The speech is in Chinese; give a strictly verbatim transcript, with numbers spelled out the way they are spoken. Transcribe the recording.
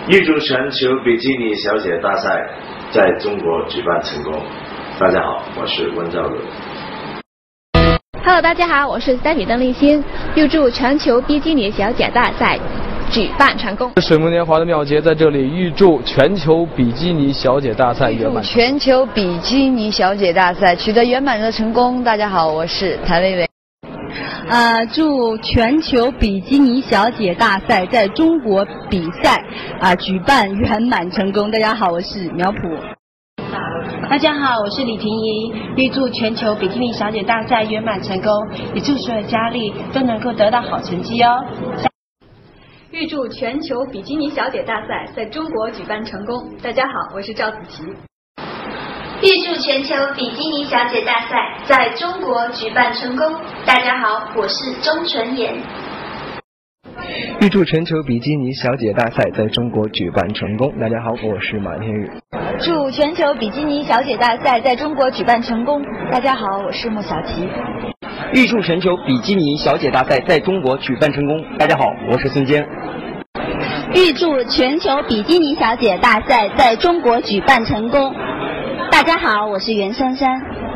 预祝全球比基尼小姐大赛在中国举办成功。大家好，我是温兆伦。 Hello， 大家好，我是三米邓丽欣。预祝全球比基尼小姐大赛举办成功。 水木年华的妙洁在这里预祝全球比基尼小姐大赛圆满。 全球比基尼小姐大赛取得圆满的成功。大家好，我是谭维维。 呃，祝全球比基尼小姐大赛在中国比赛啊、呃、举办圆满成功。大家好，我是苗圃。 大家好，我是李婷宜。预祝全球比基尼小姐大赛圆满成功，也祝所有佳丽都能够得到好成绩哦。 预祝全球比基尼小姐大赛在中国举办成功。大家好，我是赵子琪。 预祝全球比基尼小姐大赛在中国举办成功。大家好，我是钟纯妍。 预祝全球比基尼小姐大赛在中国举办成功。大家好，我是马天宇。 祝全球比基尼小姐大赛在中国举办成功。大家好，我是莫小琪。 预祝全球比基尼小姐大赛在中国举办成功。大家好，我是孙坚。 预祝全球比基尼小姐大赛在中国举办成功。大家好，我是袁珊珊。